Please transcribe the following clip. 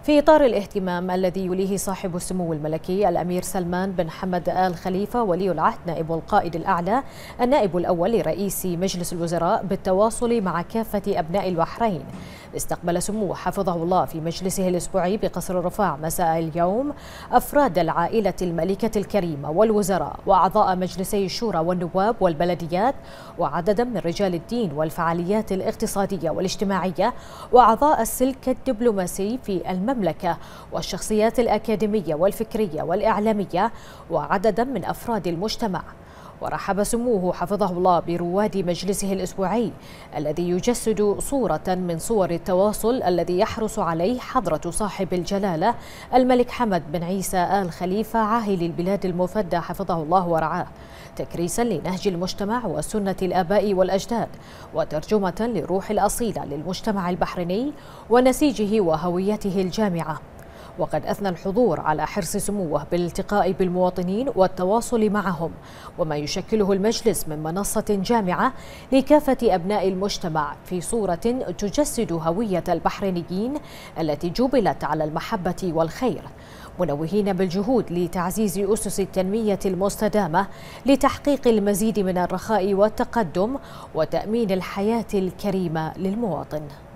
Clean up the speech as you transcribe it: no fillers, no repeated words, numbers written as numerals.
في إطار الاهتمام الذي يوليه صاحب السمو الملكي الأمير سلمان بن حمد آل خليفة ولي العهد نائب القائد الأعلى النائب الأول لرئيس مجلس الوزراء بالتواصل مع كافة أبناء البحرين، استقبل سموه حفظه الله في مجلسه الأسبوعي بقصر الرفاع مساء اليوم أفراد العائلة الملكة الكريمة والوزراء وأعضاء مجلسي الشورى والنواب والبلديات وعددا من رجال الدين والفعاليات الاقتصادية والاجتماعية وأعضاء السلك الدبلوماسي في المملكة والشخصيات الأكاديمية والفكرية والإعلامية وعددا من أفراد المجتمع. ورحب سموه حفظه الله برواد مجلسه الأسبوعي الذي يجسد صورة من صور التواصل الذي يحرص عليه حضرة صاحب الجلالة الملك حمد بن عيسى آل خليفة عاهل البلاد المفدى حفظه الله ورعاه، تكريسا لنهج المجتمع وسنة الآباء والأجداد وترجمة للروح الأصيلة للمجتمع البحريني ونسيجه وهويته الجامعة. وقد أثنى الحضور على حرص سموه بالالتقاء بالمواطنين والتواصل معهم، وما يشكله المجلس من منصة جامعة لكافة أبناء المجتمع في صورة تجسد هوية البحرينيين التي جبلت على المحبة والخير، منوهين بالجهود لتعزيز أسس التنمية المستدامة لتحقيق المزيد من الرخاء والتقدم وتأمين الحياة الكريمة للمواطن.